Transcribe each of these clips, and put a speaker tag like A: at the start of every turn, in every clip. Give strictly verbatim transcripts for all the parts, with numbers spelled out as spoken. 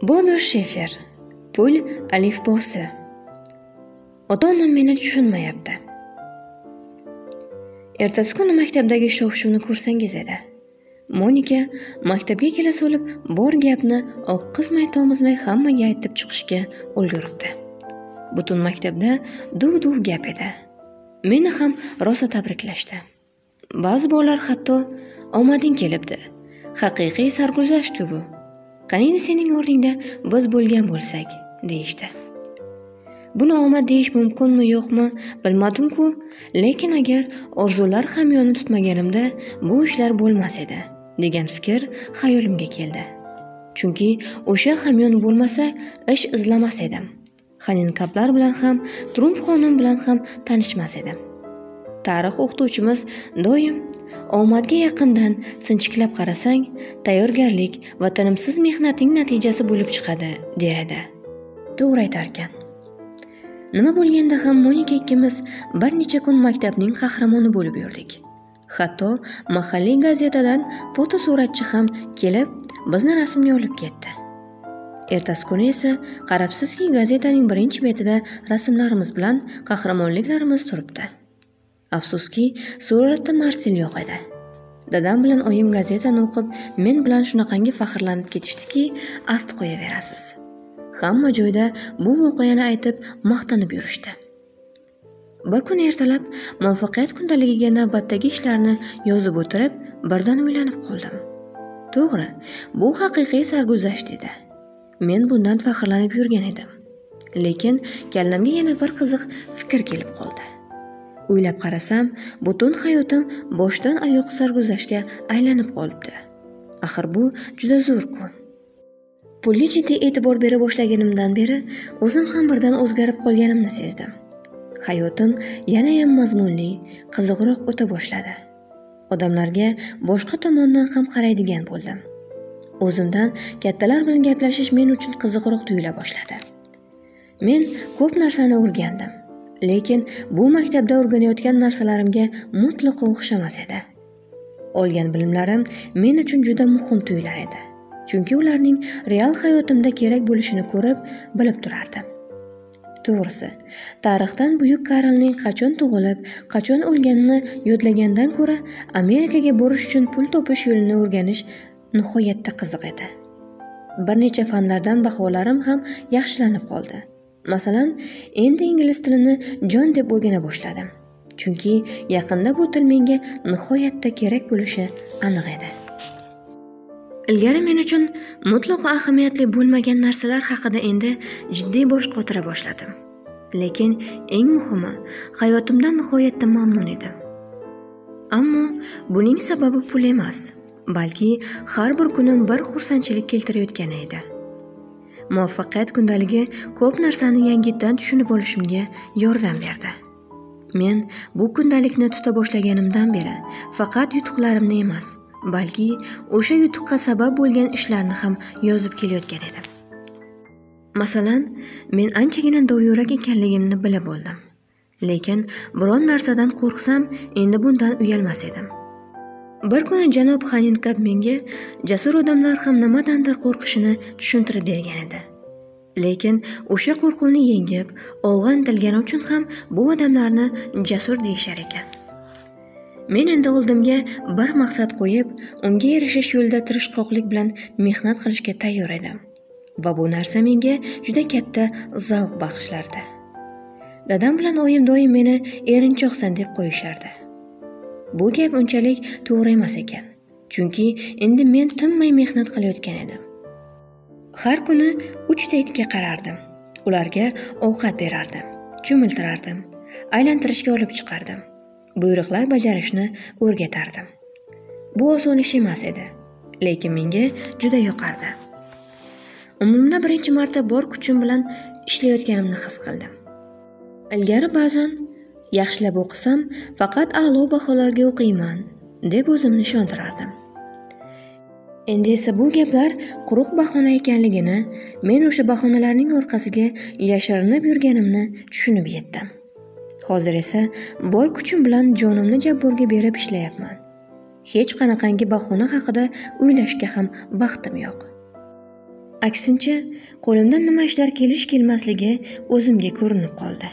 A: Bodo Shefer. Pul alifbosi. Ota-onam meni tushunmayapti. Ertasi kuni maktabdagi shov-shuvni ko'rsangiz edi. Monika maktabga kela solib bor gapni oq qizmay tomizmay hammaga aytib chiqishga ulguribdi. Butun maktabda duv-duv gap edi. Meni ham rosa tabriklashdi. Ba'zi bolalar hatto omading kelibdi. Haqiqiy sarguzasht bu. Qaniydi sening o'rningda biz bo'lgan bo'lsak, deyishdi. Buni omad deyish mumkinmi yo'qmi bilmadim-ku, lekin agar orzular hamyonni tutmaganimda bu ishlar bo'lmas edi, degan fikr xayolimga keldi. Chunki o'sha hamyon bo'lmasa, ish izlamas edim. Xanin-kaplar bilan ham, Trump xonim bilan ham tanishmas edim. Tarix o'qituvchimiz doim omadga yaqindan sinchiklab qarasang, tayyorgarlik va tinimsiz mehnating natijasi bo'lib chiqadi, der edi. To'g'ri aytar ekan. Nima bo'lganda ham Monika ikkimiz bir necha kun maktabning qahramoni bo'lib yurdik. Hatto mahalliy gazetadan fotosuratchi ham kelib, bizni rasmga olib ketdi. Ertasi kuni esa qarabsizki, gazetaning birinchi betida rasmlarimiz bilan qahramonliklarimiz turibdi. Afsuski, suratda Marsel yo'q edi. Dadam bilan oyim gazetani o'qib, men bilan shunaqangi faxrlanib ketishdiki, ast qo'yaverasiz. Hamma joyda bu voqeani aytib, maqtanib yurishdi. Bir kun ertalab muvaffaqiyat kundaligiga navbatdagi ishlarni yozib o'tirib, birdan o'ylanib qoldim. To'g'ri, bu haqiqiy sarguzasht edi. Men bundan faxrlanib yurgan edim. Lekin kallamga yana bir qiziq fikr kelib qoldi. O'ylab qarasam, butun hayotim boshdan oyoq sarguzashtga aylanib qolibdi. Axir bu juda zo'r-ku. Pulga jiddiy e'tibor bera boshlaganimdan beri o'zim ham birdan o'zgarib qolganimni sezdim. Hayotim yana ham mazmunli, qiziqroq o'ta boshladi. Odamlarga boshqa tomondan ham qaraydigan bo'ldim. O'zimdan kattalar bilan gaplashish men uchun qiziqroq tuyula boshladi. Men ko'p narsani o'rgandim. Lekin bu maktabda o'rganayotgan narsalarimga mutlaqo o'xshamas edi. Olgan bilimlarim men uchun juda muhim tuyular edi. Chunki ularning real hayotimda kerak bo'lishini ko'rib, bilib turardim. To'g'risi, tarixdan buyuk Karlning qachon tug'ilib, qachon o'lganini yodlagandan ko'ra, Amerikaga borish uchun pul topish yo'lini o'rganish nihoyatda qiziq edi. Bir necha fanlardan baholarim ham yaxshilanib qoldi. Masalan, endi ingliz tilini jon deb o'rgana boshladim. Chunki yaqinda bu til menga nihoyatda kerak bo'lishi aniq edi. Ilgari men uchun mutlaqo ahamiyatli bo'lmagan narsalar haqida endi jiddiy bosh qotira boshladim. Lekin eng muhimi, hayotimdan nihoyatda mamnun edim. Ammo buning sababi pul emas, balki har bir kunim bir xursandchilik keltirayotgani edi. Muvaffaqiyat kundaligi ko'p narsani yangitdan tushunib olishimga yordam berdi. Men bu kundalikni tuta boshlaganimdan beri faqat yutuqlarimni emas, balki o'sha yutuqqa sabab bo'lgan ishlarni ham yozib kelayotgan edim. Masalan, men anchagina dovyurak ekanligimni bilib oldim. Lekin biron narsadan qo'rqsam, endi bundan uyalmas edim. Bir kuni janob Xanin-kap menga jasur odamlar ham nimadandir qo'rqishini tushuntirib bergan edi. Lekin o'sha qo'rquvni yengib, olg'a intilgani uchun ham bu odamlarni jasur deyishar ekan. Men endi oldimga bir maqsad qo'yib, unga erishish yo'lida tirishqoqlik bilan mehnat qilishga tayyor edim. Va bu narsa menga juda katta zavq bag'ishlardi. Dadam bilan oyim doim meni erinchoqsan deb qo'yishardi. Bu gap unchalik to'g'ri emas ekan. Chunki endi men tinmay mehnat qilayotgan edim. Har kuni uchta itga qarardim. Ularga ovqat berardim, cho'miltirardim, aylantirishga olib chiqardim. Buyruqlar bajarishni o'rgatardim. Bu oson ish emas edi, lekin menga juda yoqardi. Umrimda birinchi marta bor kuchim bilan ishlayotganimni his qildim. Ilgari ba'zan yaxshilab o'qisam, faqat a'lo baholarga o'qiyman, deb o'zimni ishontirardim. Endi esa bu gaplar quruq bahona ekanligini, men o'sha bahonalarning orqasiga yashirinib yurganimni tushunib yetdim. Hozir esa bor kuchim bilan jonimni jabborga berib ishlayapman. Hech qanaqangi bahona haqida o'ylashga ham vaqtim yo'q. Aksincha, qo'limdan nima ishlar kelish kelmasligi o'zimga ko'rinib qoldi.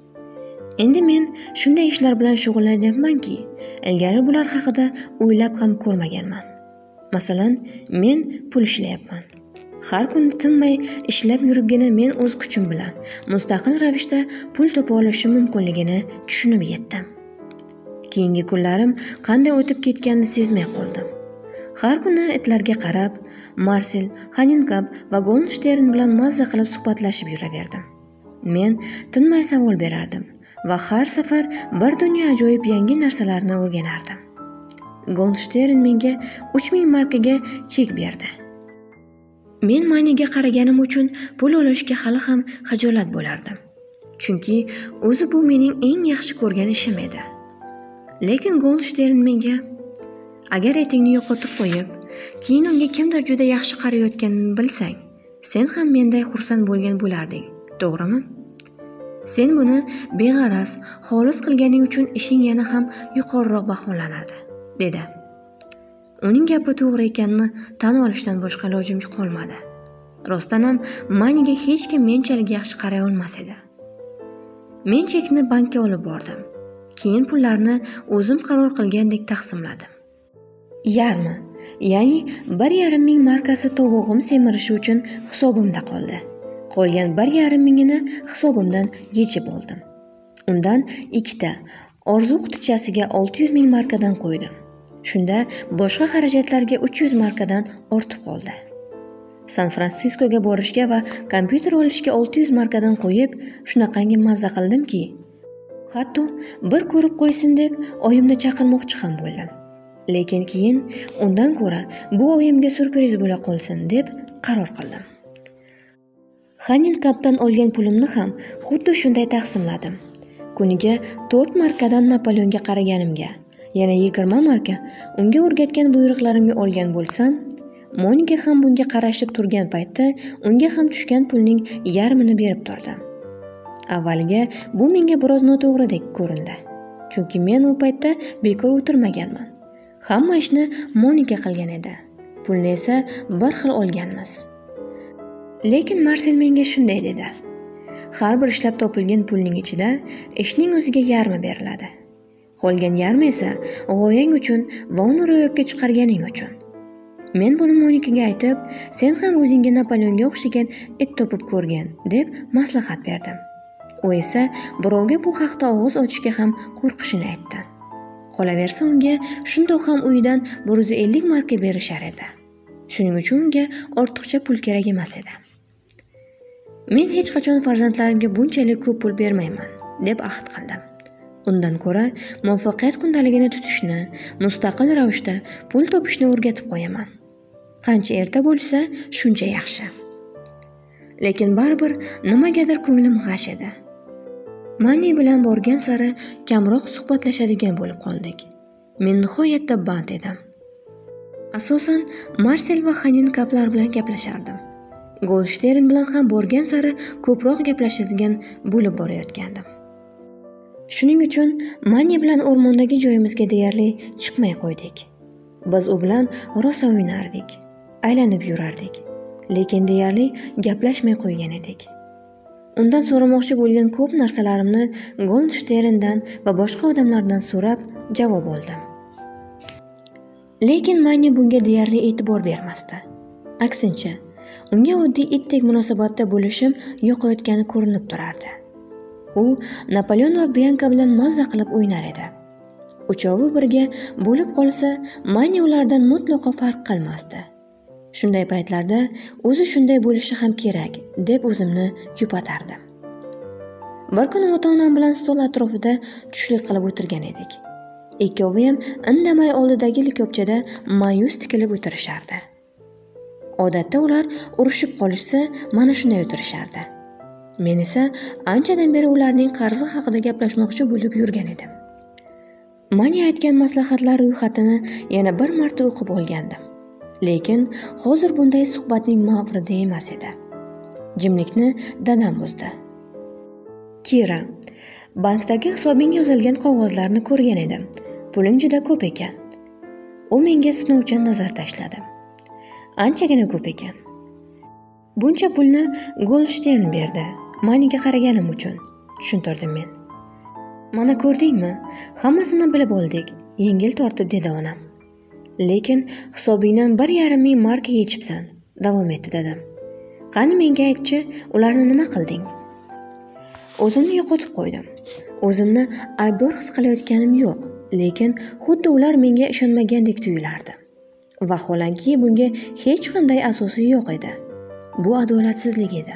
A: Endi men shunday ishlar bilan shug'ullanyapmanki, ilgari bular haqida o'ylab ham ko'rmaganman. Masalan, men pul ishlayapman. Har kuni tinmay ishlab yuribgina men o'z kuchim bilan mustaqil ravishda pul topa olishim mumkinligini tushunib yetdim. Keyingi kunlarim qanday o'tib ketganini sezmay qoldim. Har kuni itlarga qarab, Marsel, Hanenkap va Goldenstern bilan mazza qilib suhbatlashib yuraverdim. Men tinmay savol berardim va har safar bir dunyo ajoyib yangi narsalarni o'rganardim. Goldenstern menga uch ming markaga chek berdi. Men Maniga qaraganim uchun pul olishga hali ham xajolat bo'lardim. Chunki o'zi bu mening eng yaxshi ko'rgan ishim edi. Lekin Goldenstern menga: agar etingni yo'qotib qo'yib, keyin unga kimdir juda yaxshi qarayotganini bilsang, sen ham menday xursand bo'lgan bo'larding, to'g'rimi? Sen buni beg'araz, xolis qilganing uchun ishing yana ham yuqoriroq baholanadi, dedi. Uning gapi to'g'ri ekanini tan olishdan boshqa ilojim qolmadi. Rostdan ham Maniga hech kim menchalik yaxshi qaray olmas edi. Men chekni bankka olib bordim. Keyin pullarni o'zim qaror qilgandek taqsimladim. Yarmi, ya'ni bir yarim ming markasi tovug'im semirishi uchun hisobimda qoldi. Qolgan bir yarim mingini hisobimdan yechib oldim. Undan ikkita orzu qutichasiga olti yuz ming markadan qo'ydim. Shunda boshqa xarajatlarga uch yuz markadan ortib qoldi. San-Fransiskoga borishga va kompyuter olishga olti yuz markadan qo'yib, shunaqangi mazza qildimki, hatto bir ko'rib qo'ysin deb oyimni chaqirmoqchi ham bo'ldim. Lekin keyin undan ko'ra bu oyimga surpriz bo'la qolsin deb qaror qildim. Hanenkapdan olgan pulimni ham xuddi shunday taqsimladim. Kuniga to'rt markadan Napoleonga qaraganimga, yana yigirma marka unga o'rgatgan buyruqlarimga olgan bo'lsam, Monika ham bunga qarashib turgan paytda unga ham tushgan pulning yarmini berib turdim. Avvaliga bu menga biroz noto'g'ridek ko'rindi. Chunki men u paytda bekor o'tirmaganman. Hamma ishni Monika qilgan edi. Pulni esa bir xil olganmiz. Lekin Marsel menga shunday dedi: har bir ishlab topilgan pulning ichida ishning o'ziga yarmi beriladi. Qolgan yarmi esa g'oyang uchun va uni ro'yobga chiqarganing uchun. Men buni Monikaga aytib, sen ham o'zingga Napoleonga o'xshagan it topib ko'rgin deb maslahat berdim. U esa birovga bu haqda og'iz ochishga ham qo'rqishini aytdi. Qolaversa unga shundoq ham uyidan bir yuz ellik marka berishar edi. Shuning uchun unga ortiqcha pul kerak emas edi. Men hech qachon farzandlarimga bunchalik ko'p pul bermayman deb ahd qildim. Undan ko'ra muvaffaqiyat kundaligini tutishni, mustaqil ravishda pul topishni o'rgatib qo'yaman. Qancha erta bo'lsa, shuncha yaxshi. Lekin baribir nimagadir ko'nglim g'ash edi. Mani bilan borgan sari kamroq suhbatlashadigan bo'lib qoldik. Men nihoyatda band edim. Asosan Marsel va Hanenkaplar bilan gaplashardim. Goldenstern bilan ham borgan sari ko'proq gaplashadigan bo'lib borayotgandim. Shuning uchun Mani bilan o'rmondagi joyimizga deyarli chiqmay qo'ydik. Biz u bilan rosa o'ynardik, aylanib yurardik, lekin deyarli gaplashmay qo'ygan edik. Undan so'ramoqchi bo'lgan ko'p narsalarimni Goldensterndan va boshqa odamlardan so'rab javob oldim. Lekin Mani bunga deyarli e'tibor bermasdi. Aksincha, unga oddiy itdek munosabatda bo'lishim yoqayotgani ko'rinib turardi. U Napoleon va Bianka bilan mazza qilib o'ynar edi. Uchovi birga bo'lib qolsa, Mani ulardan mutlaqo farq qilmasdi. Shunday paytlarda o'zi shunday bo'lishi ham kerak deb o'zimni yupatardim. Bir kuni ota-onam bilan stol atrofida tushlik qilib o'tirgan edik. Ikkovi ham indamay oldidagi likopchada ma'yus tikilib o'tirishardi. Odatda ular urushib qolishsa, mana shunday o'tirishardi. Men esa anchadan beri ularning qarzi haqida gaplashmoqchi bo'lib yurgan edim. Mani aytgan maslahatlar ro'yxatini yana bir marta o'qib olgandim. Lekin hozir bunday suhbatning mavridi emas edi. Jimlikni dadam buzdi. Kira, bankdagi hisobing yozilgan qog'ozlarni ko'rgan edim. Puling juda ko'p ekan. U menga sinovchan nazar tashladi. Anchagina ko'p ekan. Buncha pulni Goldstein berdi, Maniga qaraganim uchun, tushuntirdim men. Mana ko'rdingmi, hammasini bilib oldik, yengil tortib dedi onam. Lekin hisobingdan bir yarim ming marka yechibsan, davom etdi dadam. Qani menga aytchi, ularni nima qilding? O'zimni yo'qotib qo'ydim. O'zimni aybdor his qilayotganim yo'q, lekin xuddi ular menga ishonmagandek tuyulardi. Vaholanki bunga hech qanday asosi yo'q edi. Bu adolatsizlik edi.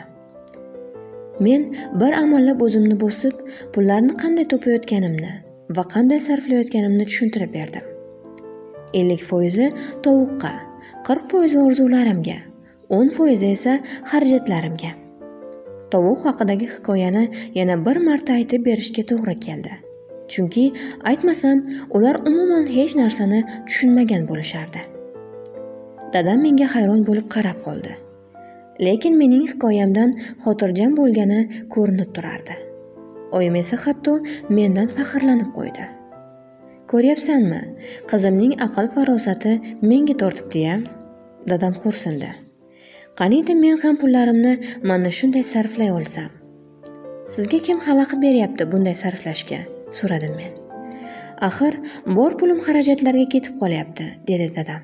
A: Men bir amallab o'zimni bosib, pullarni qanday topayotganimni va qanday sarflayotganimni tushuntirib berdim. ellik foizi tovuqqa, qirq foizi orzularimga, o'n foizi esa xarajatlarimga. Tovuq haqidagi hikoyani yana bir marta aytib berishga to'g'ri keldi. Chunki aytmasam, ular umuman hech narsani tushunmagan bo'lishardi. Dadam menga hayron bo'lib qarab qoldi. Lekin mening hikoyamdan xotirjam bo'lgani ko'rinib turardi. Oyim esa hatto mendan faxrlanib qo'ydi. Ko'ryapsanmi, qizimning aql farosati menga tortibdi-ya. Dadam xo'rsindi. Qaniydi men ham pullarimni mana shunday sarflay olsam. Sizga kim xalaqit beryapti bunday sarflashga? So'radim men. Axir bor pulim xarajatlarga ketib qolyapti, dedi dadam.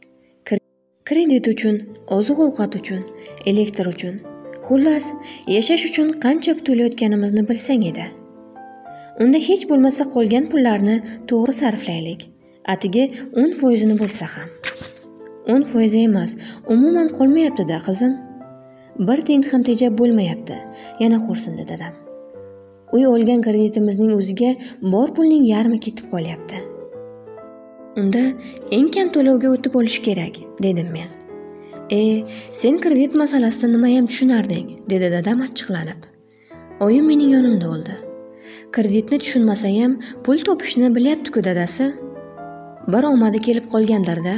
A: Kredit uchun, oziq-ovqat uchun, elektr uchun, xullas, yashash uchun qancha to'layotganimizni bilsang edi. Unda hech bo'lmasa qolgan pullarni to'g'ri sarflaylik. Atigi o'n foizini bo'lsa ham. o'n foiz emas, umuman qolmayapti-da, qizim. Bir tiyin ham tejab bo'lmayapti. Yana xo'rsindi dadam. Uy olgan kreditimizning o'ziga bor pulning yarmi ketib qolyapti. Unda eng kam to'lovga o'tib olish kerak, dedim men. E, sen kredit masalasida nima ham tushunarding, dedi dadam achchiqlanib. Oyim mening yonimda oldi. Kreditni tushunmasa ham pul topishni bilyapti-ku dadasi. Bir omadi kelib qolgandir-da.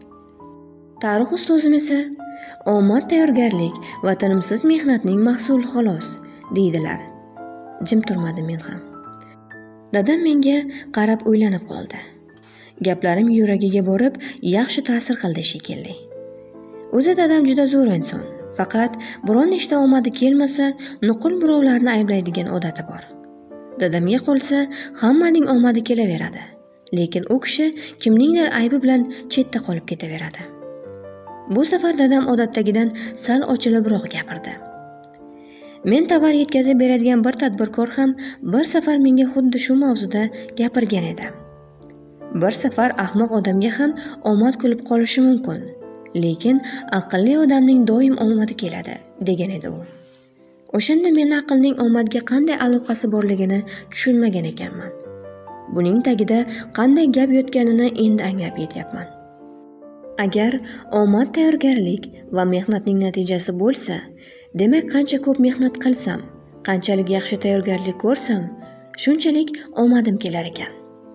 A: Tarix ustozim esa omad tayyorgarlik va tinimsiz mehnatning mahsuli xolos, deydilar. Jim turmadim men ham. Dadam menga qarab o'ylanib qoldi. Gaplarim yuragiga borib, yaxshi ta'sir qildi shekilli. O'zi dadam juda zo'r inson, faqat biron nechta omadi kelmasa, nuqul birovlarni ayblaydigan odati bor. Dadamga qolsa, hammaning omadi kelaveradi, lekin u kishi kimningdir aybi bilan chetda qolib ketaveradi. Bu safar dadam odatdagidan sal ochilibroq gapirdi. Men tovar yetkazib beradigan bir tadbirkor ham bir safar menga xuddi shu mavzuda gapirgan edi. Bir safar ahmoq odamga ham omad kulib qolishi mumkin, lekin aqlli odamning doim omadi keladi, degan edi u. O'shanda men aqlning omadga qanday aloqasi borligini tushunmagan ekanman. Buning tagida qanday gap yotganini endi anglab yetyapman. Agar omad tayyorgarlik va mehnatning natijasi bo'lsa, demak qancha ko'p mehnat qilsam, qanchalik yaxshi tayyorgarlik ko'rsam, shunchalik omadim kelar ekan.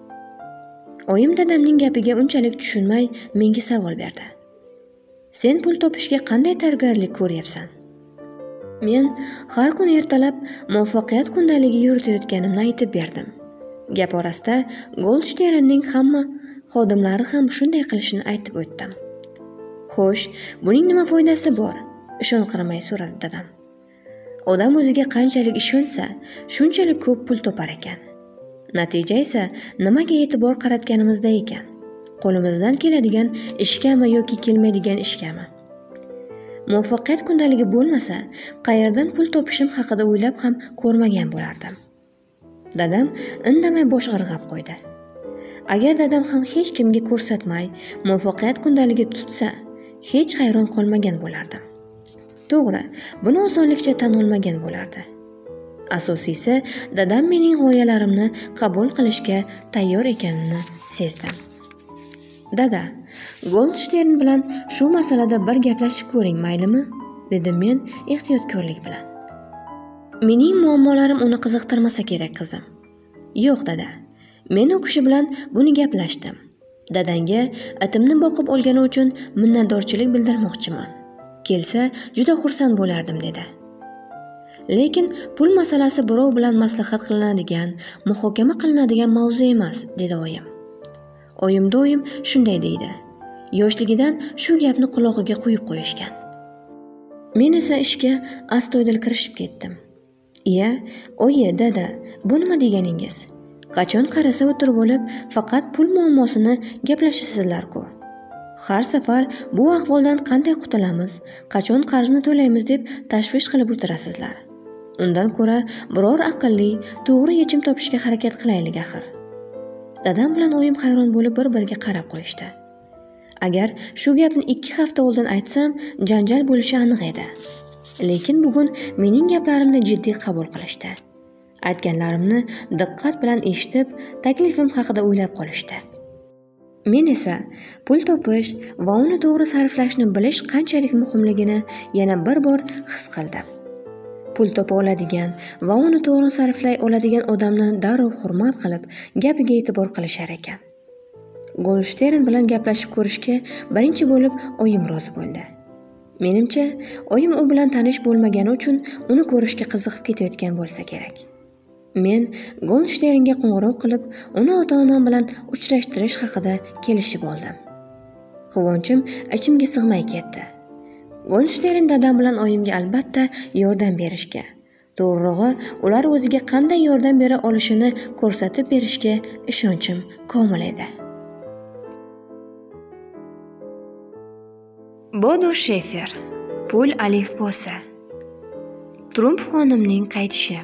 A: Oyim dadamning gapiga unchalik tushunmay menga savol berdi. Sen pul topishga qanday tayyorgarlik ko'ryapsan? Men har kun ertalab muvaffaqiyat kundaligi yuritayotganimni aytib berdim. Gap orasida Goldsteinning hamma xodimlari ham shunday qilishini aytib o'tdim. Xo'sh, buning nima foydasi bor? Ishonqiramay so'radi dadam. Odam o'ziga qanchalik ishonsa, shunchalik ko'p pul topar ekan. Natija esa nimaga e'tibor qaratganimizda ekan. Qo'limizdan keladigan ishgami yoki kelmaydigan ishgami. Muvaffaqiyat kundaligi bo'lmasa, qayerdan pul topishim haqida o'ylab ham ko'rmagan bo'lardim. Dadam indamay bosh irg'ab qo'ydi. Agar dadam ham hech kimga ko'rsatmay muvaffaqiyat kundaligi tutsa, hech hayron qolmagan bo'lardim. To'g'ri, buni osonlikcha tan olmagan bo'lardi. Asosiysi, dadam mening g'oyalarimni qabul qilishga tayyor ekanini sezdim. Dada, Goldstein bilan shu masalada bir gaplashib ko'ring, maylimi? Dedim men ehtiyotkorlik bilan. Mening muammolarim uni qiziqtirmasa kerak, qizim. Yo'q, dada. Men u kishi bilan buni gaplashdim. Dadangga atimni boqib olgani uchun minnatdorchilik bildirmoqchiman. Kelsa, juda xursand bo'lardim, dedi. Lekin pul masalasi birov bilan maslahat qilinadigan, muhokama qilinadigan mavzu emas, dedi oyim. Oyim doim shunday deydi. Yoshligidan shu gapni qulog'iga quyib qo'yishgan. Men esa ishga astoydil kirishib ketdim. Iya, oyi, dada, bu nima deganingiz? Qachon qarasa o'tirib olib, faqat pul muammosini gaplashasizlar-ku. Har safar bu ahvoldan qanday qutulamiz, qachon qarzni to'laymiz deb tashvish qilib o'tirasizlar. Undan ko'ra biror aqlli, to'g'ri yechim topishga harakat qilaylik axir. Dadam bilan oyim hayron bo'lib bir-biriga qarab qo'yishdi. Agar shu gapni ikki hafta oldin aytsam, janjal bo'lishi aniq edi. Lekin bugun mening gaplarimni jiddiy qabul qilishdi. Aytganlarimni diqqat bilan eshitib, taklifim haqida o'ylab qolishdi. Men esa pul topish va uni to'g'ri sarflashni bilish qanchalik muhimligini yana bir bor his qildim. Pul topa oladigan va uni to'g'ri sarflay oladigan odamni darrov hurmat qilib, gapiga e'tibor qilishar ekan. Goldshteyn bilan gaplashib ko'rishga birinchi bo'lib oyim rozi bo'ldi. Menimcha, oyim u bilan tanish bo'lmagani uchun uni ko'rishga qiziqib ketayotgan bo'lsa kerak. Men Goldshteynga qo'ng'iroq qilib, uni ota-onam bilan uchrashtirish haqida kelishib oldim. Quvonchim ichimga sig'may ketdi. Goldshteyn dadam bilan oyimga albatta yordam berishga, to'g'rirog'i, ular o'ziga qanday yordam bera olishini ko'rsatib berishga ishonchim komil edi. Bodo Shefer, pul alifbosi. Trump xonimning qaytishi.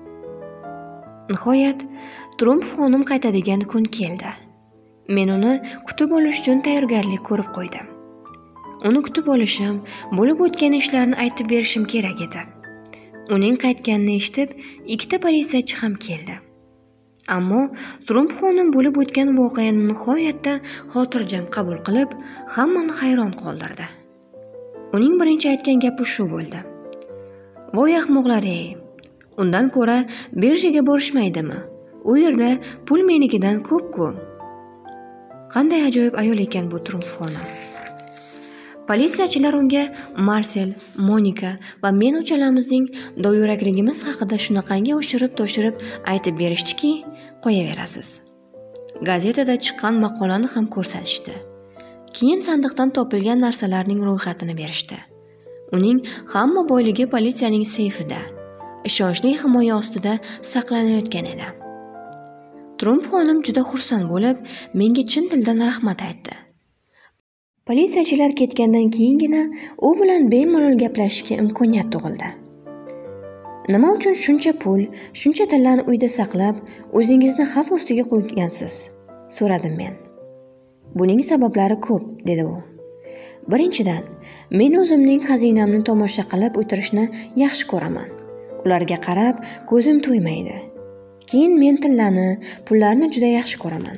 A: Nihoyat Trump xonim qaytadigan kun keldi. Men uni kutib olish uchun tayyorgarlik ko'rib qo'ydim. Uni kutib olishim, bo'lib o'tgan ishlarni aytib berishim kerak edi. Uning qaytganini eshitib, ikkita politsiyachi ham keldi. Ammo Trump xonim bo'lib o'tgan voqeani nihoyatda xotirjam qabul qilib, hammani hayron qoldirdi. Uning birinchi aytgan gapi shu bo'ldi. Voy ahmoqlar-ey, undan ko'ra birjaga borishmaydimi? U yerda pul menikidan ko'p-ku. Qanday ajoyib ayol ekan bu Trump xonim. Politsiyachilar unga Marsel, Monika va men uchalamizning dovyurakligimiz haqida shunaqangi oshirib-toshirib aytib berishdiki, qo'yaverasiz. Gazetada chiqqan maqolani ham ko'rsatishdi. Keyin sandiqdan topilgan narsalarning ro'yxatini berishdi. Uning hamma boyligi politsiyaning seyfida, ishonchli himoya ostida saqlanayotgan edi. Trump xonim juda xursand bo'lib, menga chin dildan rahmat aytdi. Politsiyachilar ketgandan keyingina u bilan bemalol gaplashishga imkoniyat tug'ildi. Nima uchun shuncha pul, shuncha tillani uyda saqlab, o'zingizni xavf ostiga qo'ygansiz? So'radim men. Buning sabablari ko'p, dedi u. Birinchidan, men o'zimning xazinamni tomosha qilib o'tirishni yaxshi ko'raman. Ularga qarab, ko'zim to'ymaydi. Keyin men tillani, pullarni juda yaxshi ko'raman.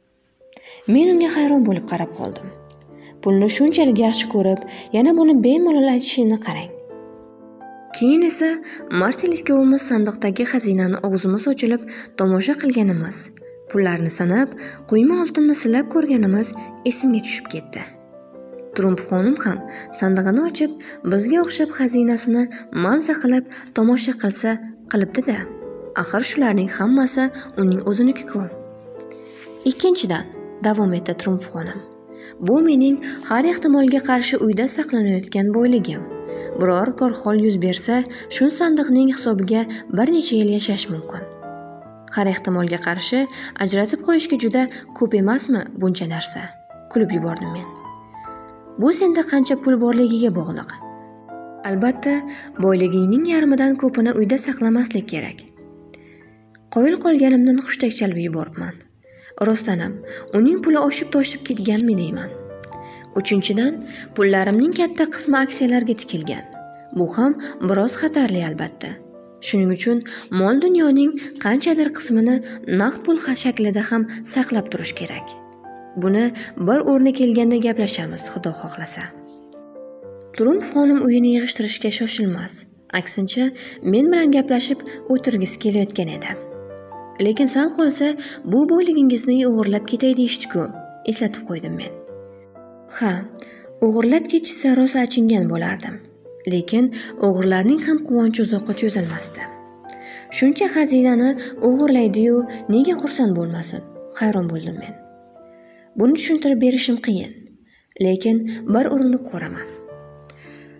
A: Men unga hayron bo'lib qarab qoldim. Pulni shunchalik yaxshi ko'rib, yana buni bemalol aytishini qarang. Keyin esa Martel ikkovimiz sandiqdagi xazinani og'zimiz ochilib tomosha qilganimiz, pullarni sanab, quyma oltinni silab ko'rganimiz esimga tushib ketdi. Trump xonim ham sandig'ini ochib, bizga o'xshab xazinasini mazza qilib tomosha qilsa qilibdi-da. Axir shularning hammasi uning o'ziniki-ku. Ikkinchidan, davom etdi Trump xonim. Bu mening har ehtimolga qarshi uyda saqlanayotgan boyligim. Biror korxol yuz bersa, shu sandiqning hisobiga bir necha yil yashash mumkin. Har ehtimolga qarshi ajratib qo'yishga juda ko'p emasmi buncha narsa? Kulib yubordim men. Bu senda qancha pul borligiga bog'liq. Albatta, boyligingning yarmidan ko'pini uyda saqlamaslik kerak. Qoyil qolganimdan hushtak chalib yuboribman. Rostlanam, uning puli oshib-toshib ketganmi deyman. Uchinchidan, pullarimning katta qismi aksiyalarga tikilgan. Bu ham biroz xatarli albatta. Shuning uchun mol dunyoning qanchadir qismini naqd pul shaklida ham saqlab turish kerak. Buni bir o'rni kelganda gaplashamiz, Xudo xohlasa. Trump xonim uyini yig'ishtirishga shoshilmas. Aksincha, men bilan gaplashib o'tirgisi kelayotgan edi. Lekin sal qolsa, bu boyligingizni o'g'irlab ketay deyishdi-ku, eslatib qo'ydim men. Ha, o'g'irlab ketishsa rosa achingan bo'lardim. Lekin o'g'irlarning ham quvonchi uzoqqa cho'zilmasdi. Shuncha xazinani o'g'irlaydi-yu, nega xursand bo'lmasin? Hayron bo'ldim men. Buni tushuntirib berishim qiyin, lekin bir urinib ko'raman.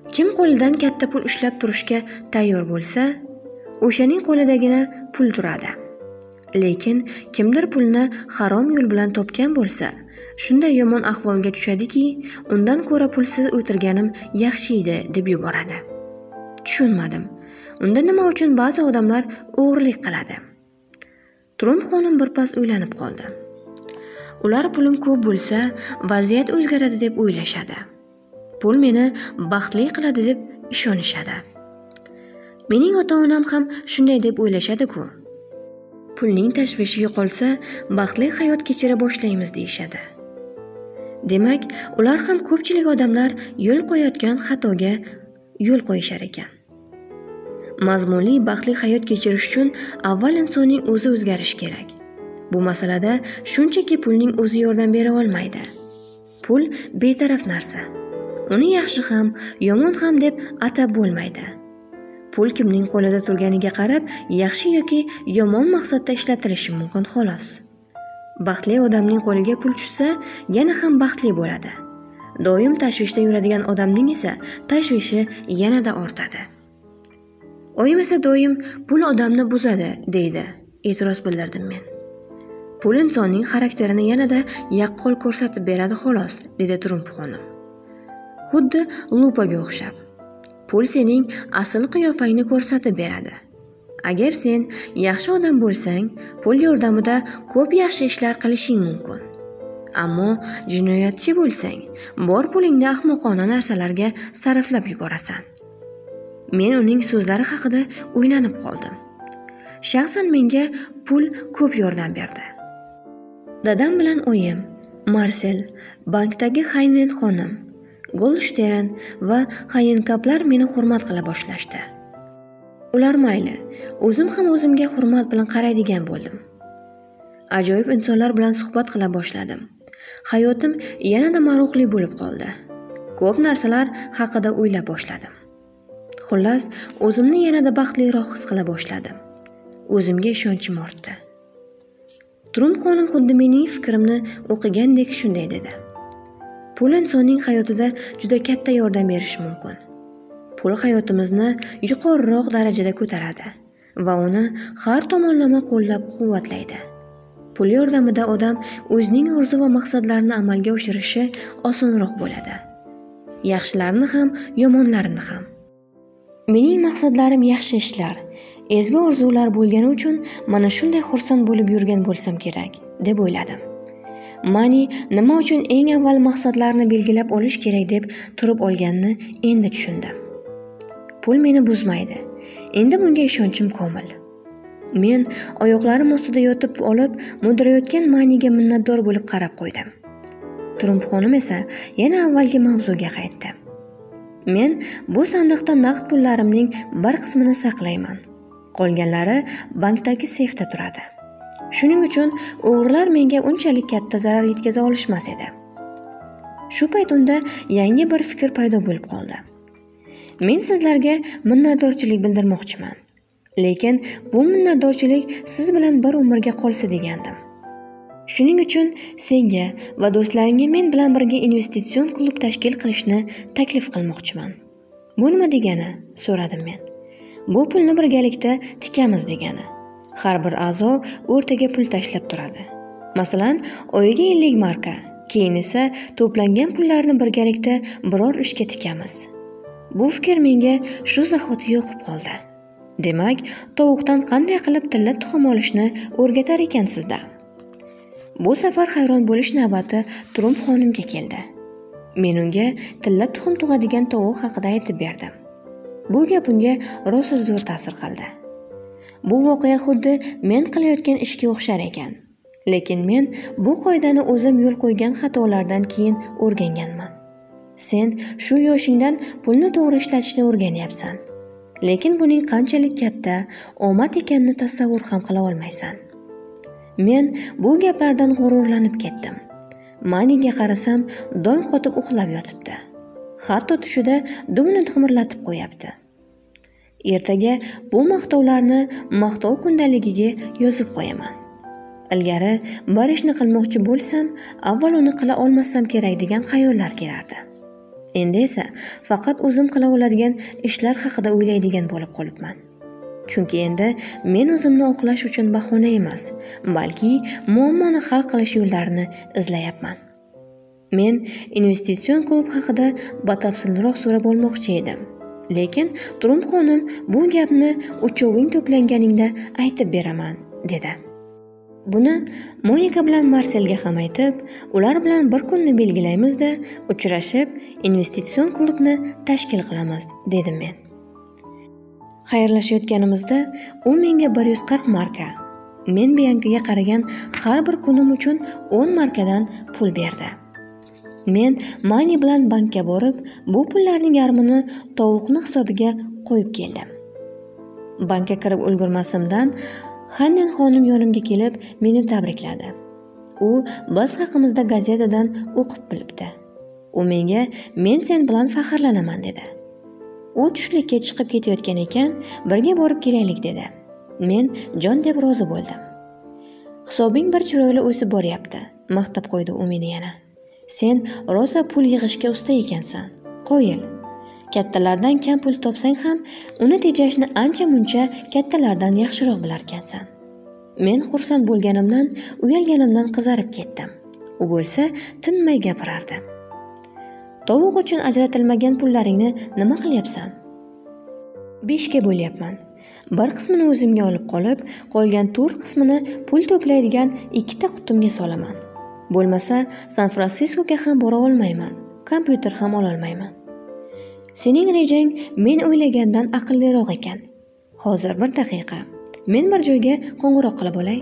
A: Kim qo'lidan katta pul ushlab turishga tayyor bo'lsa, o'shaning qo'lidagina pul turadi. Lekin kimdir pulni harom yo'l bilan topgan bo'lsa, shunday yomon ahvolga tushadiki, undan ko'ra pulsiz o'tirganim yaxshi edi deb yuboradi. Tushunmadim. Unda nima uchun ba'zi odamlar o'g'irlik qiladi? Trump xonim birpas o'ylanib qoldi. Ular pulim ko'p bo'lsa, vaziyat o'zgaradi deb o'ylashadi. Pul meni baxtli qiladi deb ishonishadi. Mening ota-onam ham shunday deb o'ylashadi-ku. Pulning tashvishi yo'qolsa, baxtli hayot kechira boshlaymiz deyishadi. Demak, ular ham ko'pchilik odamlar yo'l qo'yayotgan xatoga yo'l qo'yishar ekan. Mazmunli baxtli hayot kechirish uchun avval insonning o'zi o'zgarishi kerak. Bu masalada shunchaki pulning o'zi yordam bera olmaydi. Pul betaraf narsa. Uni yaxshi ham, yomon ham deb atab bo'lmaydi. Pul kimning qo'lida turganiga qarab, yaxshi yoki yomon maqsadda ishlatilishi mumkin xolos. Baxtli odamning qo'liga pul tushsa, yana ham baxtli bo'ladi. Doim tashvishda yuradigan odamning esa tashvishi yanada ortadi. Oyim esa doim pul odamni buzadi, deydi. E'tiroz bildirdim men. Pul insonning xarakterini yanada yaqqol ko'rsatib beradi xolos, dedi Trump xonim. Xuddi lupaga o'xshab. Pul sening asl qiyofangni ko'rsatib beradi. Agar sen yaxshi odam bo'lsang, pul yordamida ko'p yaxshi ishlar qilishing mumkin. Ammo jinoyatchi bo'lsang, bor pulingni ahmoqona narsalarga sarflab yuborasan. Men uning so'zlari haqida o'ylanib qoldim. Shaxsan menga pul ko'p yordam berdi. Dadam bilan oyim, Marsel, bankdagi Haynen xonim, Goldstern va Hayenkaplar meni hurmat qila boshlashdi. Ular mayli, o'zim ham o'zimga hurmat bilan qaraydigan bo'ldim. Ajoyib insonlar bilan suhbat qila boshladim. Hayotim yanada maroqli bo'lib qoldi. Ko'p narsalar haqida o'ylab boshladim. Xullas, o'zimni yanada baxtliroq his qila boshladim. O'zimga ishonchim ortdi. Trump xonim xuddi mening fikrimni o'qigandek shunday dedi. Pul insonning hayotida juda katta yordam berishi mumkin. Pul hayotimizni yuqoriroq darajada ko'taradi va uni har tomonlama qo'llab-quvvatlaydi. Pul yordamida odam o'zining orzu va maqsadlarini amalga oshirishi osonroq bo'ladi. Yaxshilarini ham, yomonlarini ham. Mening maqsadlarim yaxshi ishlar, ezgu orzular bo'lgani uchun mana shunday xursand bo'lib yurgan bo'lsam kerak, deb o'yladim. Mani nima uchun eng avval maqsadlarni belgilab olish kerak deb turib olganini endi tushundim. Pul meni buzmaydi. Endi bunga ishonchim komil. Men oyoqlarim ostida yotib olib, mudrayotgan Maniga minnatdor bo'lib qarab qo'ydim. Trump xonim esa yana avvalgi mavzuga qaytdi. Men bu sandiqda naqd pullarimning bir qismini saqlayman. Qolganlari bankdagi seyfda turadi. Shuning uchun o'g'rilar menga unchalik katta zarar yetkaza olishmas edi. Shu payt unda yangi bir fikr paydo bo'lib qoldi. Men sizlarga minnatdorchilik bildirmoqchiman. Lekin bu minnatdorchilik siz bilan bir umrga qolsa degandim. Shuning uchun senga va do'stlaringga men bilan birga investitsion klub tashkil qilishni taklif qilmoqchiman. Bu nima degani? So'radim men. Bu pulni birgalikda tikamiz degani. Har bir a'zo o'rtaga pul tashlab turadi. Masalan, oyiga ellik marka, keyin esa to'plangan pullarni birgalikda biror ishga tikamiz. Bu fikr menga shu zahoti yoqib qoldi. Demak, tovuqdan qanday qilib tilla tuxum olishni o'rgatar ekansizda. Bu safar hayron bo'lish navbati Trump xonimga keldi. Men unga tilla tuxum tug'adigan tovuq haqida aytib berdim. Bu gap unga rosa zo'r ta'sir qildi. Bu voqea xuddi men qilayotgan ishga o'xshar ekan. Lekin men bu qoidani o'zim yo'l qo'ygan xatolardan keyin o'rganganman. Sen shu yoshingdan pulni to'g'ri ishlatishni o'rganyapsan. Lekin buning qanchalik katta omad ekanini tasavvur ham qila olmaysan. Men bu gaplardan g'ururlanib ketdim. Maniga qarasam, dong qotib uxlab yotibdi. Hatto tushida dumini qimirlatib qo'yapti. Ertaga bu maqtovlarni maqtov kundaligiga yozib qo'yaman. Ilgari bir ishni qilmoqchi bo'lsam, avval uni qila olmasam kerak degan xayollar kelardi. Endi esa faqat o'zim qila oladigan ishlar haqida o'ylaydigan bo'lib qolibman. Chunki endi men o'zimni oqlash uchun bahona emas, balki muammoni hal qilish yo'llarini izlayapman. Men investitsion klub haqida batafsilroq so'rab olmoqchi edim. Lekin Trump xonim bu gapni uchoving to'planganingda aytib beraman, dedi. Buni Monika bilan Marselga ham aytib, ular bilan bir kunni belgilaymizda, uchrashib, investitsion klubni tashkil qilamiz, dedim men. Xayrlashayotganimizda u menga bir yuz qirq marka, men Biankaga qaragan har bir kunim uchun o'n markadan pul berdi. Men Mani bilan bankka borib, bu pullarning yarmini tovuqni hisobiga qo'yib keldim. Bankka kirib ulgurmasimdan Hannen xonim yonimga kelib meni tabrikladi. U biz haqimizda gazetadan o'qib bilibdi. U menga men sen bilan faxrlanaman dedi. U tushlikka chiqib ketayotgan ekan, birga borib kelaylik dedi. Men jon deb rozi bo'ldim. Hisobing bir chiroyli o'sib boryapti, maqtab qo'ydi u meni yana. Sen rosa pul yig'ishga usta ekansan. Qo'yil. Kattalardan kam pul topsang ham, uni tejashni ancha-muncha kattalardan yaxshiroq bilar ekansan. Men xursand bo'lganimdan, uyalganimdan qizarib ketdim. U bo'lsa, tinmay gapirardi. Tovuq uchun ajratilmagan pullaringni nima qilyapsan? beshga bo'lyapman. Bir qismini o'zimga olib qolib, qolgan to'rt qismini pul to'playdigan ikkita qutimga solaman. Bo'lmasa, San-Fransiskoga ham bora olmayman, kompyuter ham ola olmayman. Sening rejang men o'ylagandan aqlliroq ekan. Hozir bir daqiqa. Men bir joyga qo'ng'iroq qilib olay.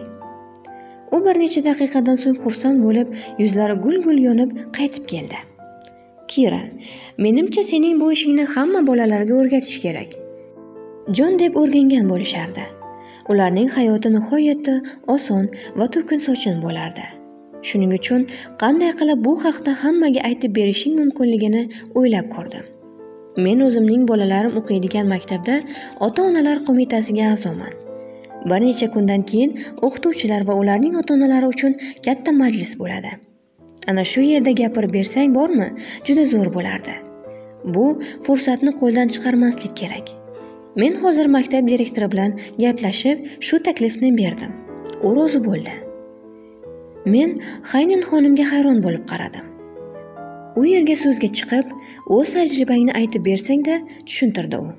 A: U bir necha daqiqadan so'ng xursand bo'lib, yuzlari gul-gul yonib qaytib keldi. Kira, menimcha sening bu ishingni hamma bolalarga o'rgatish kerak. Jon deb o'rgangan bo'lishardi. Ularning hayoti nihoyatda oson va to'kin sochin bo'lardi. Shuning uchun qanday qilib bu haqda hammaga aytib berishing mumkinligini o'ylab ko'rdim. Men o'zimning bolalarim o'qiydigan maktabda ota-onalar qo'mitasiga a'zoman. Bir necha kundan keyin o'qituvchilar va ularning ota-onalari uchun katta majlis bo'ladi. Ana shu yerda gapirib bersang bormi, juda zo'r bo'lardi. Bu fursatni qo'ldan chiqarmaslik kerak. Men hozir maktab direktori bilan gaplashib, shu taklifni berdim. U rozi bo'ldi. Men Hannen xonimga hayron bo'lib qaradim. U yerga so'zga chiqib, o'z tajribangni aytib bersang-da, tushuntirdi u.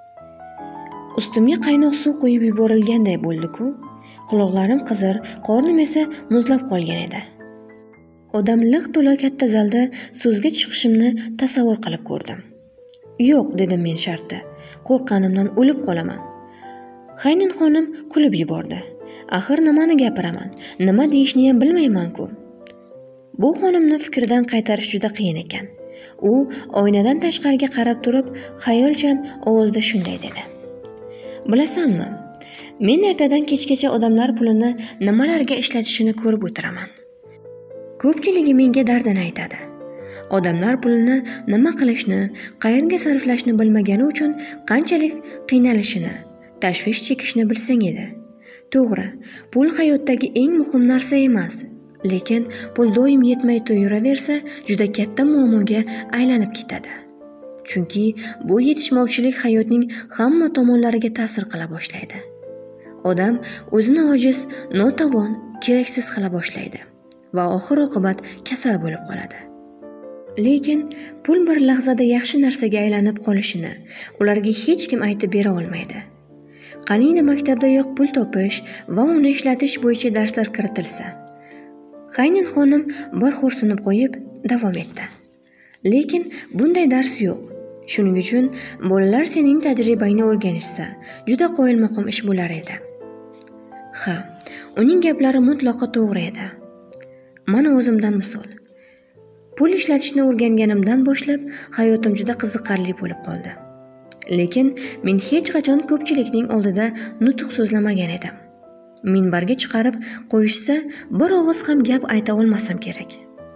A: Ustimga qaynoq suv quyib yuborilganday bo'ldi-ku. Quloqlarim qizir, qornim esa muzlab qolgan edi. Odam liq to'la katta zalda so'zga chiqishimni tasavvur qilib ko'rdim. Yo'q, dedim men shartta. Qo'rqqanimdan o'lib qolaman. Hannen xonim kulib yubordi. Axir nimani gapiraman, nima deyishni ham bilmayman-ku. Bu xonimni fikridan qaytarish juda qiyin ekan. U oynadan tashqariga qarab turib, xayolchan ovozda shunday dedi. Bilasanmi? Men ertadan kechgacha odamlar pulini nimalarga ishlatishini ko'rib o'tiraman. Ko'pchiligi menga dardini aytadi. Odamlar pulini nima qilishni, qayerga sarflashni bilmagani uchun qanchalik qiynalishini, tashvish chekishni bilsang edi. To'g'ri, pul hayotdagi eng muhim narsa emas, lekin pul doim yetmay turaversa, juda katta muammoga aylanib ketadi. Chunki bu yetishmovchilik hayotning hamma tomonlariga ta'sir qila boshlaydi. Odam o'zini ojiz, notavon, keraksiz qila boshlaydi va oxir-oqibat kasal bo'lib qoladi. Lekin pul bir lahzada yaxshi narsaga aylanib qolishini ularga hech kim aytib bera olmaydi. Qaniydi maktabdayoq pul topish va uni ishlatish bo'yicha darslar kiritilsa. Hannen xonim bir xo'rsinib qo'yib davom etdi. Lekin bunday dars yo'q. Shuning uchun bolalar sening tajribangni o'rganishsa, juda qoyilmaqom ish bo'lar edi. Ha, uning gaplari mutlaqo to'g'ri edi. Mana o'zimdan misol. Pul ishlatishni o'rganganimdan boshlab hayotim juda qiziqarli bo'lib qoldi. Lekin men hech qachon ko'pchilikning oldida nutq so'zlamagan edim. Minbarga chiqarib qo'yishsa, bir og'iz ham gap ayta olmasam kerak.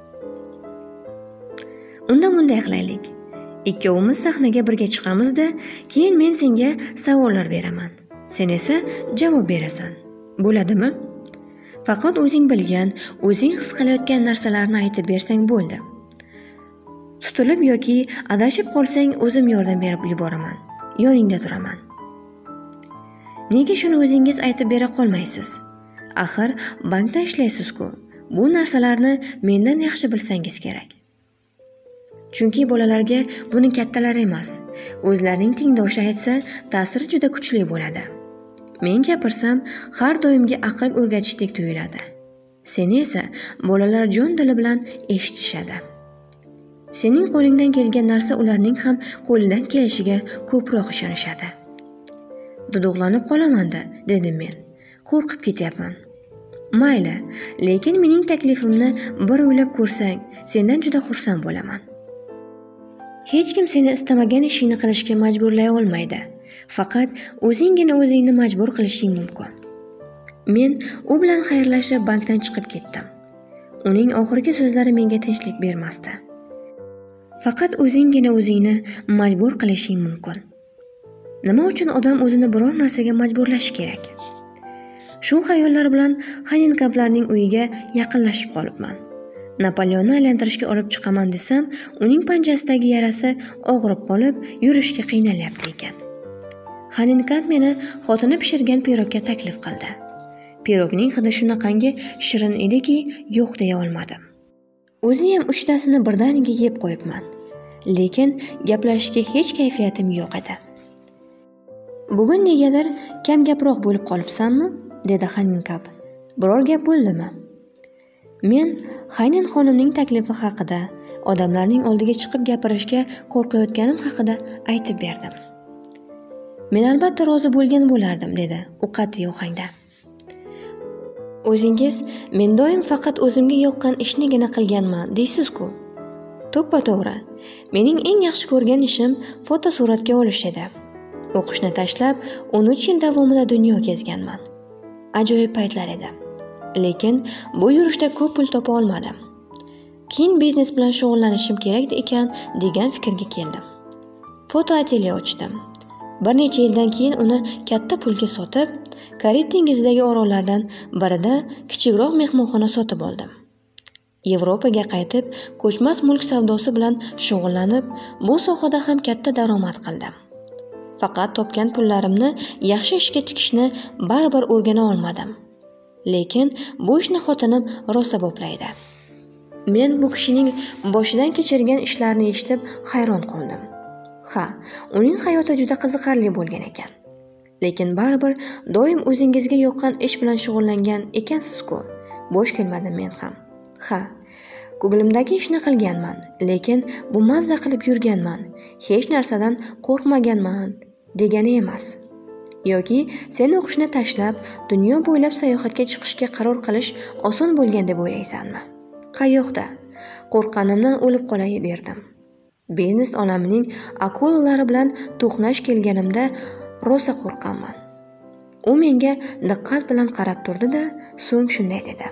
A: Unda bunday qilaylik. Ikkovimiz sahnaga birga chiqamiz-da, keyin men senga savollar beraman. Sen esa javob berasan. Bo'ladimi? Faqat o'zing bilgan, o'zing his qilayotgan narsalarni aytib bersang bo'ldi. Tutilib yoki adashib qolsang o'zim yordam berib yuboraman. Yoningda turaman. Nega shuni o'zingiz aytib bera qolmaysiz? Axir bankda ishlaysiz-ku. Bu narsalarni mendan yaxshi bilsangiz kerak. Chunki bolalarga buni kattalar emas, o'zlarining tengdoshi aytsa, ta'siri juda kuchli bo'ladi. Men gapirsam, har doimgi aql o'rgatishdek tuyuladi. Seni esa bolalar jon dili bilan eshitishadi. Sening qo'lingdan kelgan narsa ularning ham qo'lidan kelishiga ko'proq ishonishadi. Duduqlanib qolaman-da, dedim men. Qo'rqib ketyapman. Mayli, lekin mening taklifimni bir o'ylab ko'rsang, sendan juda xursand bo'laman. Hech kim seni istamagan ishingni qilishga majburlay olmaydi. Faqat o'zinggina o'zingni majbur qilishing mumkin. Men u bilan xayrlashib bankdan chiqib ketdim. Uning oxirgi so'zlari menga tinchlik bermasdi. Faqat o'zinggina o'zingni majbur qilishing mumkin. Nima uchun odam o'zini biror narsaga majburlashi kerak? Shu xayollar bilan Xanenkaplarning uyiga yaqinlashib qolibman. Napoleonni aylantirishga olib chiqaman desam, uning panjasidagi yarasi og'rib qolib, yurishga qiynalyapti ekan. Xanenkap meni xotini pishirgan pirogga taklif qildi. Pirogning hidi shunaqangi shirin ediki, yo'q deya olmadim. O'zi ham uchtasini birdaniga yeb qo'yibman. Lekin gaplashishga hech kayfiyatim yo'q edi. Bugun negadir kam gaproq bo'lib qolibsanmi? Dedi Xanenkap. Biror gap bo'ldimi? Men Xaynen xonimning taklifi haqida, odamlarning oldiga chiqib gapirishga qo'rqayotganim haqida aytib berdim. Men albatta rozi bo'lgan bo'lardim, dedi u qat'iy ohangda. O'zingiz men doim faqat o'zimga yoqqan ishnigina qilganman, deysiz-ku. To'ppa-to'g'ri. Mening eng yaxshi ko'rgan ishim fotosuratga olish edi. O'qishni tashlab, o'n uch yil davomida dunyo kezganman. Ajoyib paytlar edi. Lekin bu yurishda ko'p pul topa olmadim. Keyin biznes bilan shug'ullanishim kerak ekan degan fikrga keldim. Foto atelye ochdim. Bir necha yildan keyin uni katta pulga sotib, Karib dengizidagi orollardan birida kichikroq mehmonxona sotib oldim. Yevropaga qaytib, ko'chmas mulk savdosi bilan shug'ullanib, bu sohada ham katta daromad qildim. Faqat topgan pullarimni yaxshi ishga tikishni baribir o'rgana olmadim. Lekin bu ishni xotinim rosa boplaydi. Men bu kishining boshidan kechirgan ishlarini eshitib hayron qoldim. Ha, uning hayoti juda qiziqarli bo'lgan ekan. Lekin baribir doim o'zingizga yoqqan ish bilan shug'ullangan ekansiz-ku. Bo'sh kelmadim men ham. Ha, ko'nglimdagi ishni qilganman, lekin bu mazza qilib yurganman. Hech narsadan qo'rqmaganman degani emas. Yoki sen o'qishni tashlab, dunyo bo'ylab sayohatga chiqishga qaror qilish oson bo'lgan deb o'ylaysanmi? Qayoqda? Qo'rqqanimdan o'lib qolay derdim. Biznes olamining akulalari bilan to'qnash kelganimda rosa qo'rqqanman. U menga diqqat bilan qarab turdi-da, so'ng shunday dedi.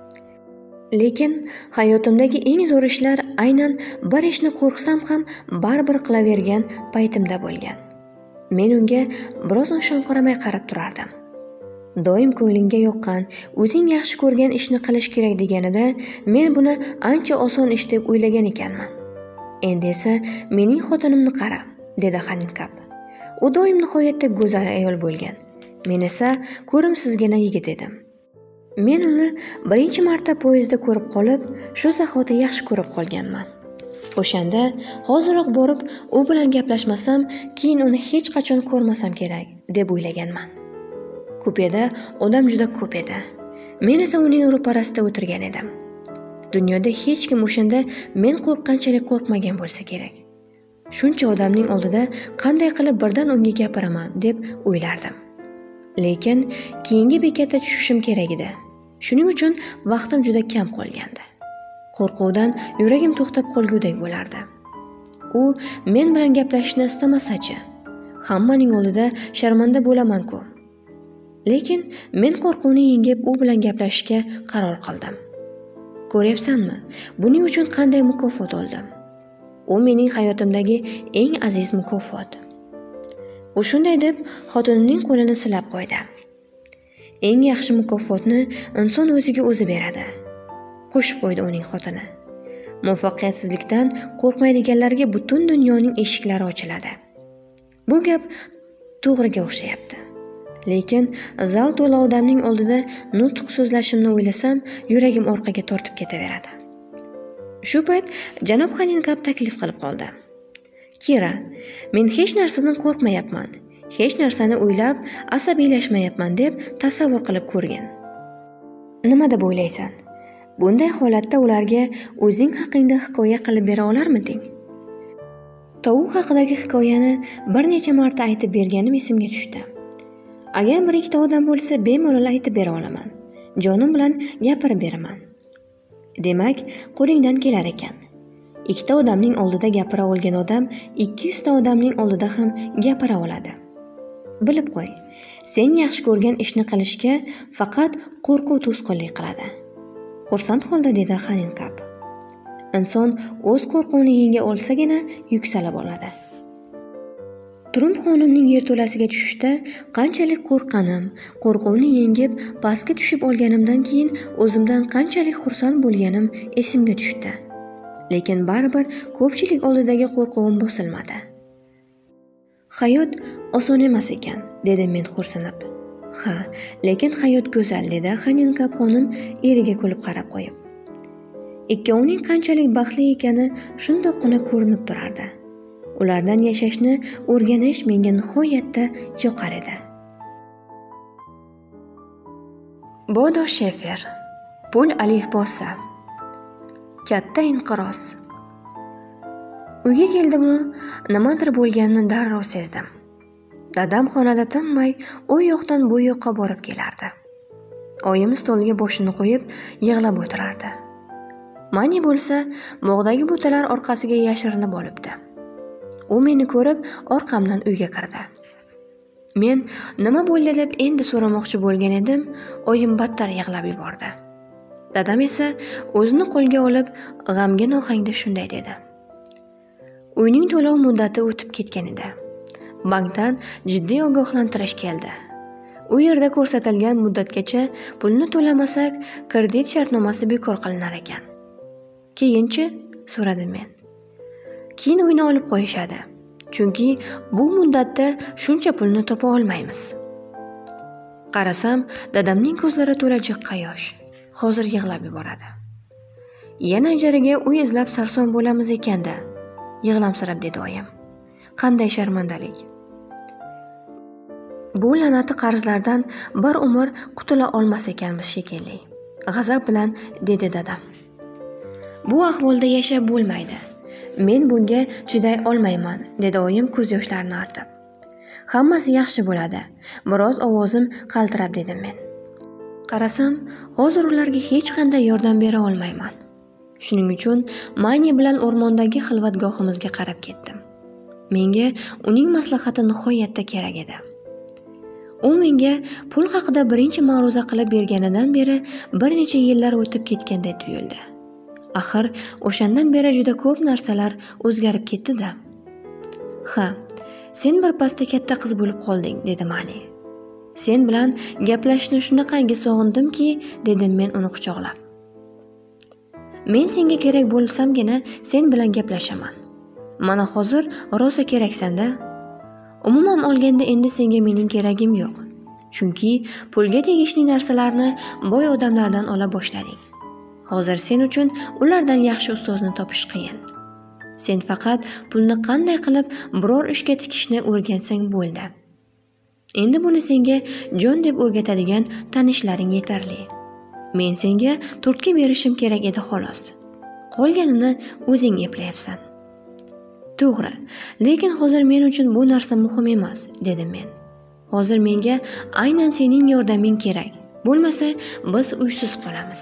A: Lekin hayotimdagi eng zo'r ishlar aynan bir ishni qo'rqsam ham baribir qilavergan paytimda bo'lgan. Men unga biroz ishonqiramay qarab turardim. Doim ko'nglingga yoqqan, o'zing yaxshi ko'rgan ishni qilish kerak deganida, men buni ancha oson ish deb o'ylagan ekanman. Endi esa mening xotinimni qara, dedi Xanenkap. U doim nihoyatda go'zal ayol bo'lgan. Men esa ko'rimsizgina yigit edim. Men uni birinchi marta poyezdda ko'rib qolib, shu zahoti yaxshi ko'rib qolganman. O'shanda hoziroq borib, u bilan gaplashmasam, keyin uni hech qachon ko'rmasam kerak deb o'ylaganman. Kupeda odam juda ko'p edi. Men esa uning ro'parasida o'tirgan edim. Dunyoda hech kim o'shanda men qo'rqqanchalik qo'rqmagan bo'lsa kerak. Shuncha odamning oldida qanday qilib birdan unga gapiraman deb o'ylardim. Lekin keyingi bekatda tushishim kerak edi. Shuning uchun vaqtim juda kam qolgandi. Qo'rquvdan yuragim to'xtab qolgudek bo'lardi. U men bilan gaplashishni istamasa-chi? Hammaning oldida sharmanda bo'laman-ku. Lekin men qo'rquvni yengib u bilan gaplashishga qaror qildim. Ko'ryapsanmi? Buning uchun qanday mukofot oldim? U mening hayotimdagi eng aziz mukofot. U shunday deb xotinining qo'lini silab qo'ydi. Eng yaxshi mukofotni inson o'ziga o'zi beradi, qo'shib qo'ydi uning xotini. Muvaffaqiyatsizlikdan qo'rqmaydiganlarga butun dunyoning eshiklari ochiladi. Bu gap to'g'riga o'xshayapti. Lekin zal to'la odamning oldida nutq so'zlashimni o'ylasam, yuragim orqaga tortib ketaveradi. Shu payt janob Xaninkab taklif qilib qoldi. Kira, men hech narsadan qo'rqmayapman, hech narsani o'ylab asabiylashmayapman deb tasavvur qilib ko'rgin. Nima deb o'ylaysan? Bunday holatda ularga o'zing haqingda hikoya qilib bera olarmiding? Tovuq haqidagi hikoyani bir necha marta aytib berganim esimga tushdi. Agar bir ikkita odam bo'lsa, bemalol aytib bera olaman. Jonim bilan gapirib beraman. Demak, qo'lingdan kelar ekan. Ikkita odamning oldida gapira olgan odam ikki yuz ta odamning oldida ham gapira oladi. Bilib qo'y, sen yaxshi ko'rgan ishni qilishga faqat qo'rquv to'sqinlik qiladi. Xursand holda dedi Xaninkab. Inson o'z qo'rquvini yenga olsagina yuksalib oladi. Trump xonimning yerto'lasiga tushishda qanchalik qo'rqqanim, qo'rquvni yengib pastga tushib olganimdan keyin o'zimdan qanchalik xursand bo'lganim esimga tushdi. Lekin baribir ko'pchilik oldidagi qo'rquvim bosilmadi. Hayot oson emas ekan, dedim men xo'rsinib. Ha, lekin hayot go'zal, dedi Xaninkab xonim eriga kulib qarab qo'yib. Ikkovining qanchalik baxtli ekani shundoqqina ko'rinib turardi. Ulardan yashashni o'rganish menga nihoyatda yoqar edi. Bodo Shefer. Pul alifbosi. Katta inqiroz. Uyga keldim-u, nimadir bo'lganini darrov sezdim. Dadam xonada tinmay u yoqdan bu yoqqa borib kelardi. Oyim stolga boshini qo'yib yig'lab o'tirardi. Mani bo'lsa, bog'dagi butalar orqasiga yashirinib olibdi. U meni ko'rib orqamdan uyga kirdi. Men nima bo'ldi deb endi so'ramoqchi bo'lgan edim, oyim battar yig'lab yubordi. Dadam esa o'zini qo'lga olib g'amgin ohangda shunday dedi. Uyning to'lov muddati o'tib ketgan edi. Bankdan jiddiy ogohlantirish keldi. U yerda ko'rsatilgan muddatgacha pulni to'lamasak, kredit shartnomasi bekor qilinar ekan. Keyinchi, so'radim men. Keyin uyni olib qo'yishadi. Chunki bu muddatda shuncha pulni topa olmaymiz. Qarasam, dadamning ko'zlari to'la jiqqa yosh. Hozir yig'lab yuboradi. Yana ijaraga uy izlab sarson bo'lamiz ekanda, yig'lamsirab dedi oyim. Qanday sharmandalik. Bu la'nati qarzlardan bir umr qutula olmas ekanmiz shekilli. G'azab bilan dedi dadam. Bu ahvolda yashab bo'lmaydi. Men bunga chiday olmayman, dedi oyim ko'z yoshlarini artib. Hammasi yaxshi bo'ladi. Biroz ovozim qaltirab dedim men. Qarasam, hozir ularga hech qanday yordam bera olmayman. Shuning uchun Mani bilan o'rmondagi xilvatgohimizga qarab ketdim. Menga uning maslahati nihoyatda kerak edi. U menga pul haqida birinchi ma'ruza qilib berganidan beri bir necha yillar o'tib ketganday tuyuldi. Axir o'shandan beri juda ko'p narsalar o'zgarib ketdi-da. Ha, sen bir pasda katta qiz bo'lib qolding, dedi Mani. Sen bilan gaplashishni shunaqangi sog'indimki, dedim men uni quchoqlab. Men senga kerak bo'lsamgina sen bilan gaplashaman. Mana hozir rosa keraksan-da. Umuman olganda endi senga mening keragim yo'q. Chunki pulga tegishli narsalarni boy odamlardan ola boshlading. Hozir sen uchun ulardan yaxshi ustozni topish qiyin. Sen faqat pulni qanday qilib biror ishga tikishni o'rgansang bo'ldi. Endi buni senga jon deb o'rgatadigan tanishlaring yetarli. Men senga turtki berishim kerak edi xolos. Qolganini o'zing eplayapsan. To'g'ri, lekin hozir men uchun bu narsa muhim emas, dedim men. Hozir menga aynan sening yordaming kerak. Bo'lmasa biz uysiz qolamiz.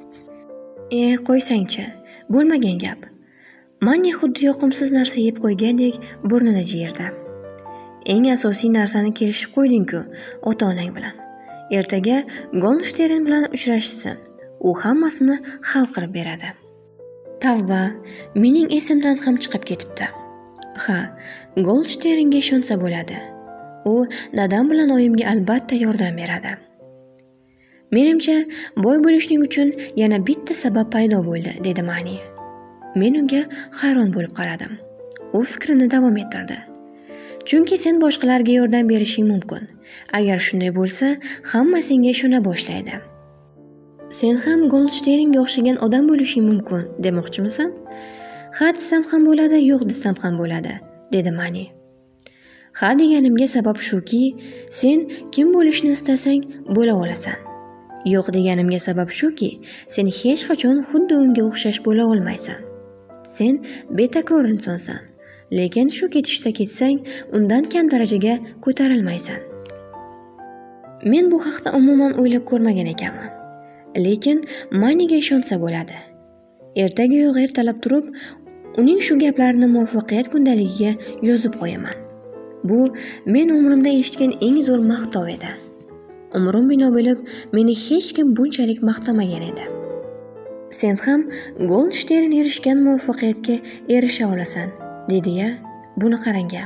A: E, qo'ysangchi, bo'lmagan gap. Mani xuddi yoqimsiz narsa yeb qo'ygandek burnini jiyirdi. Eng asosiy narsani kelishib qo'yding-ku ota-onang bilan. Ertaga Goldstein bilan uchrashsin. U hammasini hal qilib beradi. Tavba, mening esimdan ham chiqib ketibdi. Ha, Goldsteinga ishonsa bo'ladi. U dadam bilan oyimga albatta yordam beradi. Menimcha, boy bo'lishning uchun yana bitta sabab paydo bo'ldi, dedi Mani. Men unga hayron bo'lib qaradim. U fikrini davom ettirdi. Chunki sen boshqalarga yordam berishing mumkin. Agar shunday bo'lsa, hamma senga ishona boshlaydi. Sen ham Goldsteinga o'xshagan odam bo'lishing mumkin, demoqchimisan? Ha desam ham bo'ladi, yo'q desam ham bo'ladi, dedi Mani. Ha deganimga sabab shuki, sen kim bo'lishni istasang, bo'la olasan. Yo'q deganimga sabab shuki, sen hech qachon xuddi unga o'xshash bo'la olmaysan. Sen betakror insonsan, lekin shu ketishda ketsang, undan kam darajaga ko'tarilmaysan. Men bu haqda umuman o'ylab ko'rmagan ekanman. Lekin Maniga ishonsa bo'ladi. Ertaga yo'q ertalab turib, uning shu gaplarini muvaffaqiyat kundaligiga yozib qo'yaman. Bu men umrimda eshitgan eng zo'r maqtov edi. Umrim bino bo'lib, meni hech kim bunchalik maqtamagan edi. Sen ham Goldstein erishgan muvaffaqiyatga erisha olasan, dedi-ya. Buni qarang-a.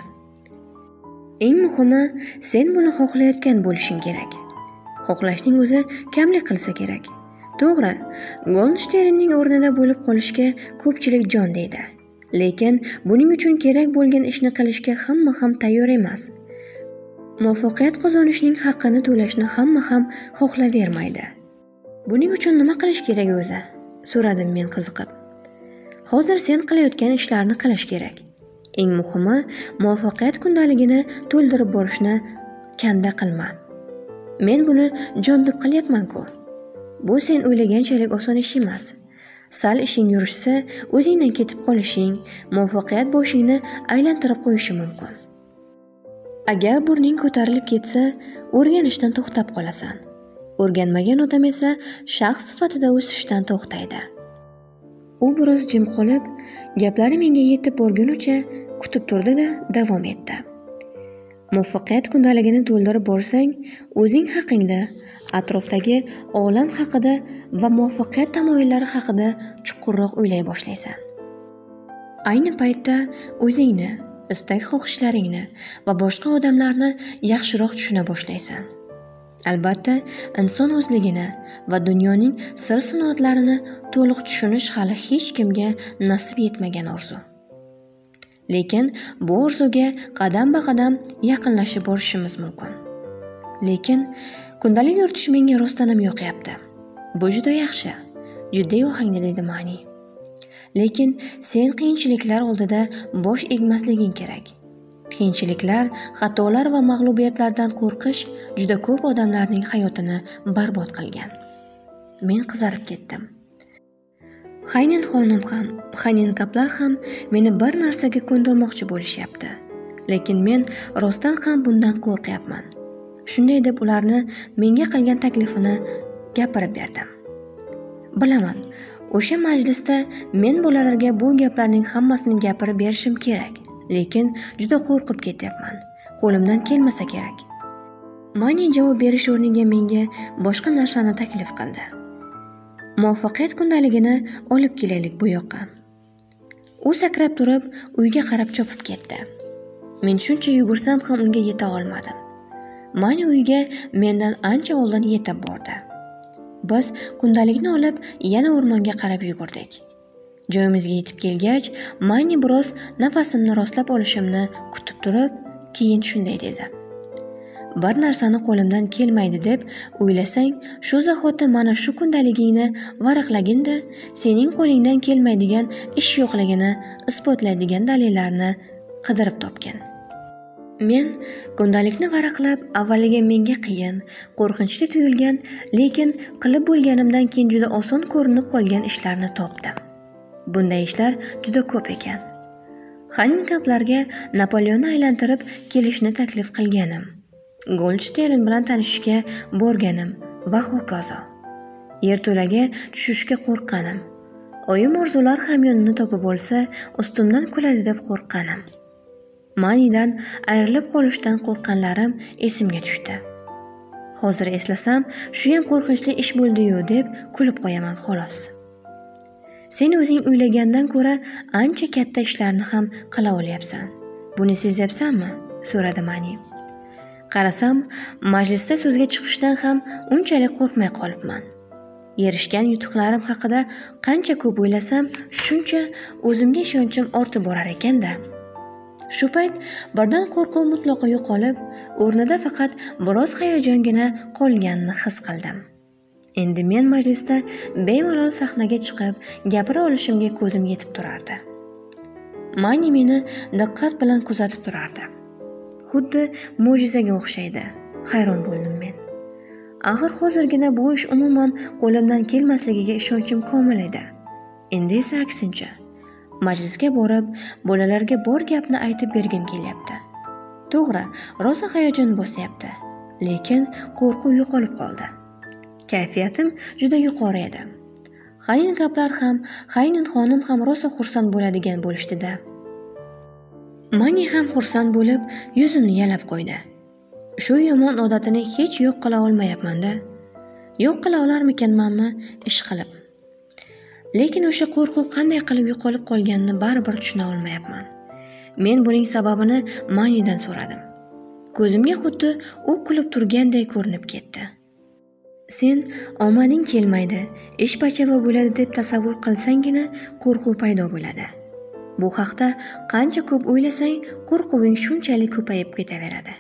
A: Eng muhimi, sen buni xohlayotgan bo'lishing kerak. Xohlashning o'zi kamlik qilsa kerak. To'g'ri, Goldsteinning o'rnida bo'lib qolishga ko'pchilik jon deydi. Lekin buning uchun kerak bo'lgan ishni qilishga hamma ham tayyor emas. Muvaffaqiyat qozonishning haqqini to'lashni hamma ham xohlavermaydi. Buning uchun nima qilish kerak o'zi? So'radim men qiziqib. Hozir sen qilayotgan ishlarni qilish kerak. Eng muhimi, muvaffaqiyat kundaligini to'ldirib borishni kanda qilma. Men buni jon deb qilyapman-ku. Bu sen o'ylaganchalik oson ish emas. Sal ishing yurishsa, o'zingdan ketib qolishing, muvaffaqiyat boshingni aylantirib qo'yishi mumkin. Agar burning ko'tarilib ketsa, o'rganishdan to'xtab qolasan. O'rganmagan odam esa shaxs sifatida o'sishdan to'xtaydi. U biroz jim qolib, gaplari menga yetib borgunicha kutib turdi-da, davom etdi. Muvaffaqiyat kundaligini to'ldirib borsang, o'zing haqingda, atrofdagi olam haqida va muvaffaqiyat tamoyillari haqida chuqurroq o'ylay boshlaysan. Ayni paytda o'zingni, istak-xohishlaringni va boshqa odamlarni yaxshiroq tushuna boshlaysan. Albatta, inson o'zligini va dunyoning sir-sinoatlarini to'liq tushunish hali hech kimga nasib etmagan orzu. Lekin bu orzuga qadam-ba-qadam yaqinlashib borishimiz mumkin. Lekin kundalik yuritish menga rostlanam yoqyapti. Bu juda yaxshi, jiddiy ohangda dedi Mani. Lekin sen qiyinchiliklar oldida bosh egmasliging kerak. Qiyinchiliklar, xatolar va mag'lubiyatlardan qo'rqish juda ko'p odamlarning hayotini barbod qilgan. Men qizarib ketdim. Haynen xonim ham, Haynen kaplar ham meni bir narsaga ko'ndirmoqchi bo'lishyapti. Lekin men rostdan ham bundan qo'rqyapman. Shunday deb ularni menga qilgan taklifini gapirib berdim. Bilaman, o'sha majlisda men bolalarga bu gaplarning hammasini gapirib berishim kerak. Lekin juda qo'rqib ketyapman. Qo'limdan kelmasa kerak. Mani javob berish o'rniga menga boshqa narsani taklif qildi. Muvaffaqiyat kundaligini olib kelaylik bu yoqqa. U sakrab turib, uyga qarab chopib ketdi. Men shuncha yugursam ham unga yeta olmadim. Mani uyga mendan ancha oldin yetib bordi. Biz kundalikni olib yana o'rmonga qarab yugurdik. Joyimizga yetib kelgach, Mani biroz nafasimni rostlab olishimni kutib turib, keyin shunday dedi. Bir narsani qo'limdan kelmaydi deb o'ylasang, shu zahoti mana shu kundaligingni varaqlaginda sening qo'lingdan kelmaydigan ish yo'qligini isbotlaydigan dalillarni qidirib topgin. Men kundalikni varaqlab, avvaliga menga qiyin, qo'rqinchli tuyulgan, lekin qilib bo'lganimdan keyin juda oson ko'rinib qolgan ishlarni topdim. Bunday ishlar juda ko'p ekan. Haynen kaplarga Napoleonni aylantirib kelishni taklif qilganim, Goldstein bilan tanishishga borganim va hokazo. Yerto'laga tushishga qo'rqqanim. Oyim orzular hamyonini topib olsa, ustimdan kuladi deb qo'rqqanim. Manidan ayrilib qolishdan qo'rqqanlarim esimga tushdi. Hozir eslasam, shu ham qo'rqinchli ish bo'ldi-yu deb kulib qo'yaman xolos. Sen o'zing o'ylagandan ko'ra ancha katta ishlarni ham qila olyapsan. Buni sezyapsanmi? So'radi Mani. Qarasam, majlisda so'zga chiqishdan ham unchalik qo'rqmay qolibman. erishgan yutuqlarim haqida qancha ko'p o'ylasam, shuncha o'zimga ishonchim ortib borar ekanda. Shu payt birdan qo'rquv mutlaqo yo'qolib, o'rnida faqat biroz hayajongina qolganini his qildim. Endi men majlisda bemalol sahnaga chiqib, gapira olishimga ko'zim yetib turardi. Mani meni diqqat bilan kuzatib turardi. Xuddi mo'jizaga o'xshaydi. Hayron bo'ldim men. Axir hozirgina bu ish umuman qo'limdan kelmasligiga ishonchim komil edi. Endi esa aksincha. Majlisga borib, bolalarga bor gapni aytib bergim kelyapti. To'g'ri, rosa hayajon bosyapti, lekin qo'rquv yo'qolib qoldi. Kayfiyatim juda yuqori edi. Xayin kaplar ham, Xaynin xonim ham rosa xursand bo'ladigan bo'lishdi-da. Mani ham xursand bo'lib, yuzimni yalab qo'ydi. Shu yomon odatini hech yo'q qila olmayapman-da. Yo'q qila olarmikanmanmi ish qilib. Lekin o'sha qo'rquv qanday qilib yo'qolib qolganini baribir tushuna olmayapman. Men buning sababini Manidan so'radim. Ko'zimga xuddi u kulib turganday ko'rinib ketdi. Sen omading kelmaydi, ish bachava bo'ladi deb tasavvur qilsangina qo'rquv paydo bo'ladi. Bu haqda qancha ko'p o'ylasang, qo'rquving shunchalik ko'payib ketaveradi.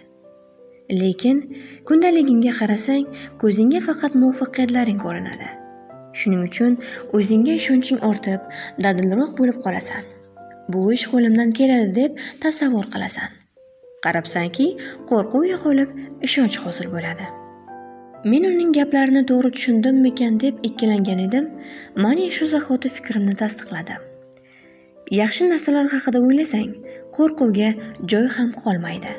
A: Lekin kundaligingga qarasang, ko'zingga faqat muvaffaqiyatlaring ko'rinadi. Shuning uchun o'zingga ishonching ortib, dadilroq bo'lib qolasan. Bu ish qo'limdan keladi deb tasavvur qilasan. Qarabsanki, qo'rquv yo'qolib, ishonch hosil bo'ladi. Men uning gaplarini to'g'ri tushundimmikan deb ikkilangan edim. Mani shu zahoti fikrimni tasdiqladi. Yaxshi narsalar haqida o'ylasang, qo'rquvga joy ham qolmaydi.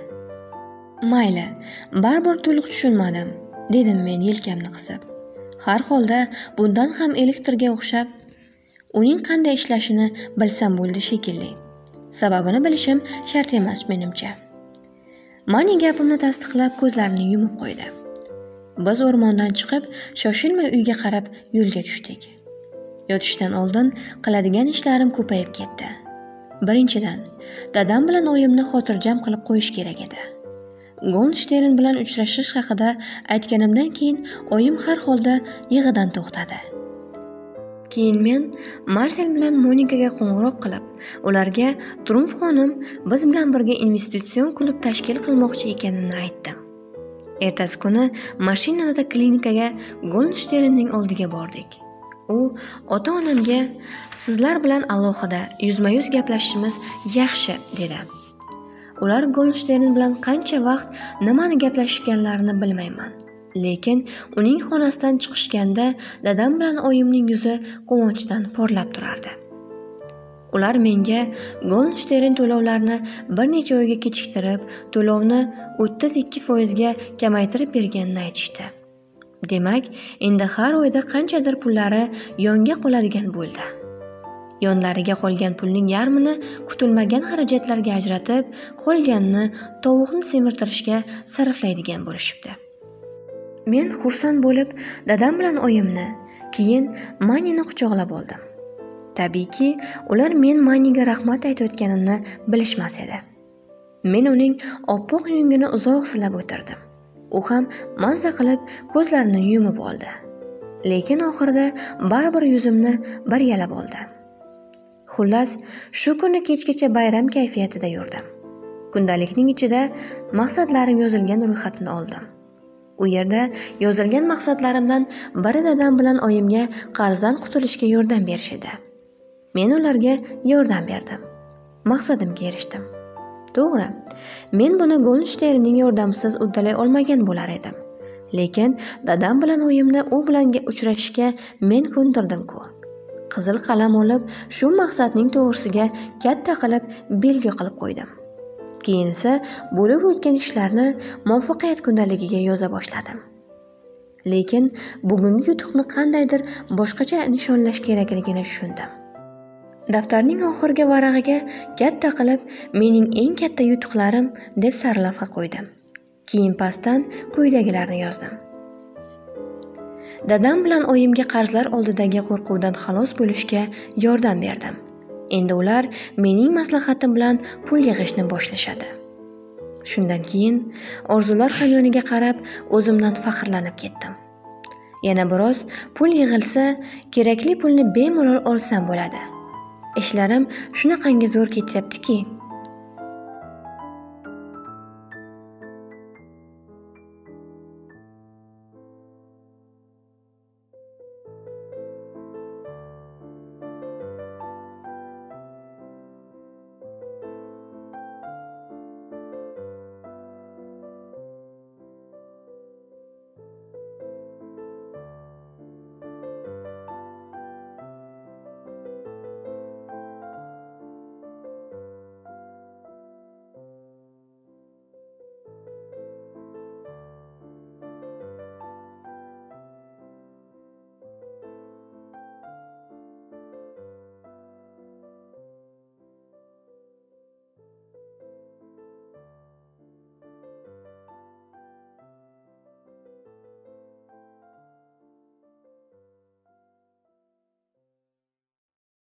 A: Mayli, baribir to'liq tushunmadim, dedim men yelkamni qisib. Har holda bundan ham elektrga o'xshab, uning qanday ishlashini bilsam bo'ldi shekilli. Sababini bilishim shart emas menimcha. Mani gapimni tasdiqlab ko'zlarini yumib qo'ydi. Biz o'rmondan chiqib, shoshilmay uyga qarab yo'lga tushdik. Yotishdan oldin qiladigan ishlarim ko'payib ketdi. Birinchidan, dadam bilan oyimni xotirjam qilib qo'yish kerak edi. Goldshteyn bilan uchrashish haqida aytganimdan keyin oyim har holda yig'idan to'xtadi. Keyin men Marsel bilan Monikaga qo'ng'iroq qilib, ularga Trump xonim biz bilan birga investitsion klub tashkil qilmoqchi ekanini aytdim. Ertasi kuni mashinada klinikaga Goldshteynning oldiga bordik. U ota-onamga sizlar bilan alohida yuzma-yuz gaplashishimiz yaxshi dedi. Ular Goldshteyn bilan qancha vaqt nimani gaplashganlarini bilmayman. Lekin uning xonasidan chiqishganda dadam bilan oyimning yuzi quvonchdan porlab turardi. Ular menga Goldshteyn to'lovlarini bir necha oyga kechiktirib, to'lovni o'ttiz ikki foiz ga kamaytirib berganini aytishdi. Demak, endi har oyda qanchadir pullari yonga qoladigan bo'ldi. Yonlariga qolgan pulning yarmini kutilmagan xarajatlarga ajratib, qolganini tovuqni semirtirishga sarflaydigan bo'lishibdi. Men xursand bo'lib, dadam bilan oyimni, keyin Manini quchoqlab oldim. Tabiiyki, ular men Maniga rahmat aytayotganimni bilishmas edi. Men uning oppoq yungini uzoq silab o'tirdim. U ham mazza qilib ko'zlarini yumib oldi. Lekin oxirida baribir yuzimni bir yalab oldi. Xullas, shu kuni kechgacha bayram kayfiyatida yurdim. Kundalikning ichida maqsadlarim yozilgan ro'yxatini oldim. U yerda yozilgan maqsadlarimdan biri dadam bilan oyimga qarzdan qutulishga yordam berish edi. Men ularga yordam berdim. Maqsadimga erishdim. To'g'ri, men buni Goldshteynning yordamisiz uddalay olmagan bo'lar edim. Lekin dadam bilan oyimni u bilan uchrashishga men ko'ndirdim-ku. Qizil qalam olib, shu maqsadning to'g'risiga katta qilib belgi qilib qo'ydim. Keyin esa bo'lib o'tgan ishlarni muvaffaqiyat kundaligiga yoza boshladim. Lekin bugungi yutuqni qandaydir boshqacha nishonlash kerakligini tushundim. Daftarning oxirgi varag'iga katta qilib mening eng katta yutuqlarim deb sarlavha qo'ydim. Keyin pastdan quyidagilarni yozdim. Dadam bilan oyimga qarzlar oldidagi qo'rquvdan xalos bo'lishga yordam berdim. Endi ular mening maslahatim bilan pul yig'ishni boshlashadi. Shundan keyin orzular hamyoniga qarab o'zimdan faxrlanib ketdim. Yana biroz pul yig'ilsa, kerakli pulni bemalol olsam bo'ladi. Ishlarim shunaqangi zo'r ketyaptiki,